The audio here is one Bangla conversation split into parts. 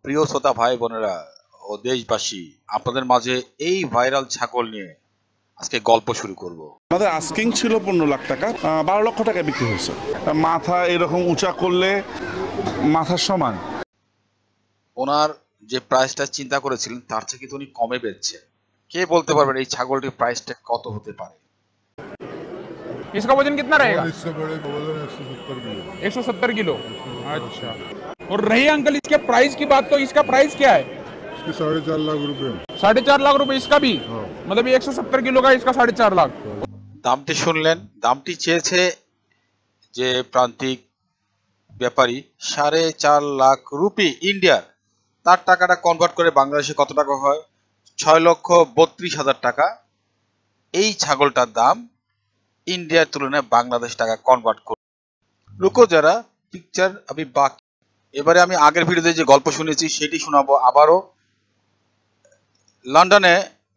প্রিয় শ্রোতা ভাই বোনেরা ও দেশবাসী, আপনাদের মাঝে এই ভাইরাল ছাগল নিয়ে আজকে গল্প শুরু করব। আমাদের আস্কিং ছিল 15 লাখ টাকা, 12 লক্ষ টাকা বিক্রি হয়েছে। মাথা এরকম উঁচা করলে মাথার সমান। ওনার যে প্রাইসটা চিন্তা করেছিলেন তার থেকে তো উনি কমে বেচছে। কে বলতে পারবেন এই ছাগলটির প্রাইসটা কত হতে পারে? इसका वजन कितना रहेगा? इससे बड़े का वजन 170 किलो। 170 किलो। अच्छा। और रही अंकल इसके प्राइस की बात, तो इसका प्राइस क्या है? इसके 4.5 लाख रुपए। 4.5 लाख रुपए इसका भी? मतलब ये 170 किलो का, इसका 4.5 लाख। দামটি শুনলেন, দামটি চেয়েছে যে প্রান্তিক ব্যাপারী 4.5 লাখ রুপি ইন্ডিয়ার। তার টাকাটা কনভার্ট করে বাংলাদেশে কত টাকা হয়? 6,32,000 টাকা। এই ছাগলটার দাম इंडिया तुलनाয় বাংলাদেশ টাকা কনভার্ট করে। রুকো যারা পিকচার আমি বাকি। এবারে আমি আগের ভিডিওতে যে গল্প শুনেছি সেটি শোনাবো আবারও। লন্ডনে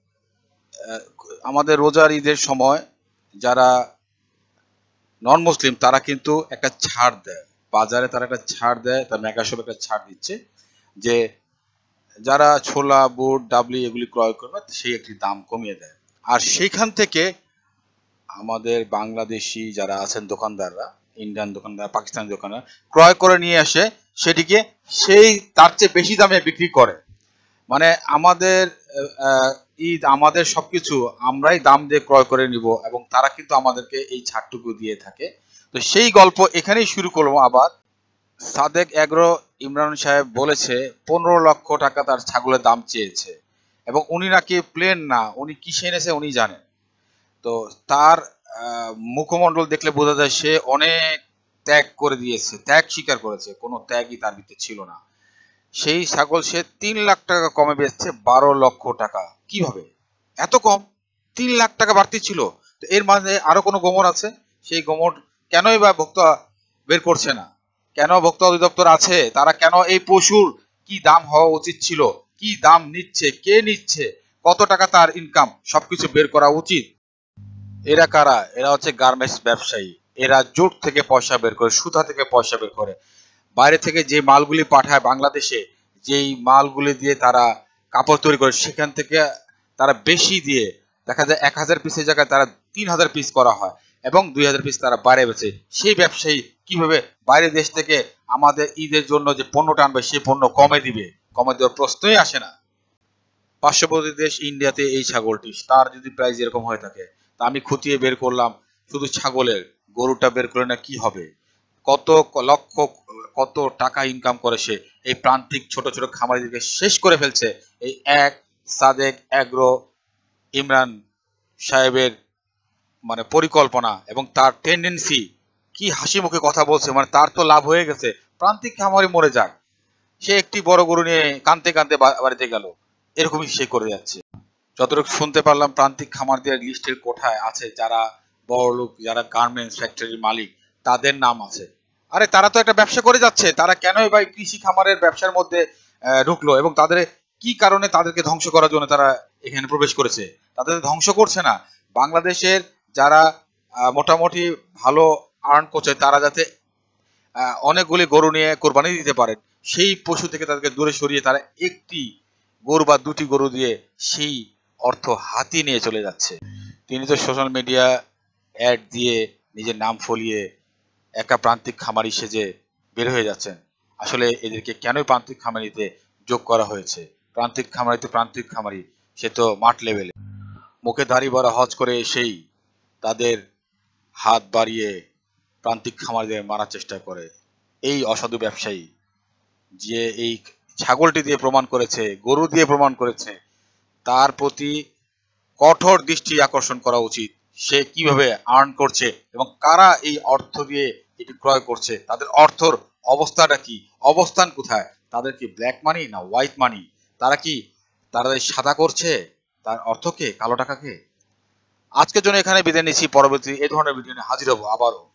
আমাদের রোজার ঈদের সময় যারা নন মুসলিম তারা কিন্তু একটা ছাড় দেয়, বাজারে তারা একটা ছাড় দেয়, তার মেগাশপ একটা ছাড় দিচ্ছে যে যারা ছোলা বুট ডাবলি এগুলি ক্রয় করবে সেই একটি দাম কমিয়ে দেয়। আর সেইখান থেকে আমাদের বাংলাদেশি যারা আছেন দোকানদাররা, ইন্ডিয়ান দোকানদার, পাকিস্তানি দোকানদার ক্রয় করে নিয়ে আসে সেটিকে সেই তার চেয়ে বেশি দামে বিক্রি করে। মানে আমাদের ঈদ, আমাদের সবকিছু আমরাই দাম দিয়ে ক্রয় করে নিব এবং তারা কিন্তু আমাদেরকে এই ছাড়টুকু দিয়ে থাকে। তো সেই গল্প এখানেই শুরু করবো আবার। সাদেক এগ্রো ইমরান সাহেব বলেছে 15 লক্ষ টাকা তার ছাগলের দাম চেয়েছে এবং উনি নাকি প্লেন না, উনি কিসে এনেছে উনি জানেন। তো তার মুখমণ্ডল দেখলে বোঝা যায় সে অনেক ত্যাগ করে দিয়েছে, ত্যাগ স্বীকার করেছে, কোনো ত্যাগই তার ভিতরে ছিল না। সেই ছাগল সে 3 লাখ টাকা কমে বেচছে 12 লক্ষ টাকা। কিভাবে এত কম? 3 লাখ টাকা বাড়তি ছিল। তো এর মাঝে আরো কোনো গোমর আছে? সেই গোমর কেনই বা ভোক্তা বের করছে না? কেন ভোক্তা অধিদপ্তর আছে? তারা কেন এই পশুর কি দাম হওয়া উচিত ছিল, কি দাম নিচ্ছে, কে নিচ্ছে, কত টাকা তার ইনকাম, সবকিছু বের করা উচিত। এরা কারা? এরা হচ্ছে গার্মেন্টস ব্যবসায়ী। এরা জুট থেকে পয়সা বের করে, সুতা থেকে পয়সা বের করে। বাইরে থেকে যে মালগুলি পাঠায় বাংলাদেশে, যেই মালগুলি দিয়ে তারা কাপড় তৈরি করে, সেখান থেকে তারা বেশি দিয়ে দেখা যায় 1000 পিসের জায়গায় তারা 3000 পিস করা হয় এবং 2000 পিস তারা বাইরে বেচে। সেই ব্যবসায়ী কিভাবে বাইরে দেশ থেকে আমাদের ঈদের জন্য যে পণ্যটা আনবে সেই পণ্য কমে দিবে? কমে দেওয়ার প্রশ্নই আসে না। পার্শ্ববর্তী দেশ ইন্ডিয়াতে এই ছাগলটি, তার যদি প্রাইস এরকম হয়ে থাকে, তা আমি খুঁটিয়ে বের করলাম শুধু ছাগলের, গরুটা বের করে না কি হবে, কত লক্ষ কত টাকা ইনকাম করে সে। এই প্রান্তিক ছোট ছোট খামারিদেরকে শেষ করে ফেলছে এই এক সাদেক এগ্রো ইমরান সাহেবের মানে পরিকল্পনা এবং তার টেন্ডেন্সি। কি হাসি মুখে কথা বলছে, মানে তার তো লাভ হয়ে গেছে, প্রান্তিক খামারি মরে যাক, সে একটি বড় গরু নিয়ে কানতে কানতে বাড়িতে গেল, এরকমই সে করে যাচ্ছে। যতটুকু শুনতে পারলাম প্রান্তিক খামারদের লিস্টের কোঠায় আছে যারা বড় লোক, যারা গার্মেন্টস ফ্যাক্টরির মালিক, তাদের নাম আছে। আরে তারা তো একটা ব্যবসা করে যাচ্ছে, তারা কেনই বা কৃষি খামারের ব্যবসার মধ্যে ঢুকলো এবং তাদের কি কারণে তাদেরকে ধ্বংস করার জন্য তারা এখানে প্রবেশ করেছে? তাদের ধ্বংস করছে না, বাংলাদেশের যারা মোটামুটি ভালো আর্ন করছে তারা যাতে অনেকগুলি গরু নিয়ে কোরবানি দিতে পারেন, সেই পশু থেকে তাদেরকে দূরে সরিয়ে তারা একটি গরু বা দুটি গরু দিয়ে সেই অর্থ হাতিয়ে নিয়ে চলে যাচ্ছে। তিনি তো সোশ্যাল মিডিয়া অ্যাড দিয়ে নিজের নাম ফলিয়ে একা প্রান্তিক খামারি সেজে বের হয়ে যাচ্ছেন। আসলে এদেরকে কেনই প্রান্তিক খামারিতে যোগ করা হয়েছে? প্রান্তিক খামারি সে তো মাঠ লেভেলে, মুখে দাড়ি ভরা হজ করে এসেই তাদের হাত বাড়িয়ে প্রান্তিক খামারিদের মারার চেষ্টা করে। এই অসাধু ব্যবসায়ী যে এই ছাগলটি দিয়ে প্রমাণ করেছে, গরু দিয়ে প্রমাণ করেছে, তার প্রতি কঠোর দৃষ্টি আকর্ষণ করা উচিত। সে কিভাবে আর্ন করছে এবং কারা এই অর্থ দিয়ে এটি ক্রয় করছে, তাদের অর্থর অবস্থাটা কি, অবস্থান কোথায়, তাদের কি ব্ল্যাক মানি না হোয়াইট মানি, তারা কি তারা সাদা করছে তার অর্থকে, কালো টাকাকে। আজকের জন্য এখানে বিদায় নিচ্ছি, পরবর্তী এই ধরনের ভিডিও নিয়ে হাজির হবো আবারও।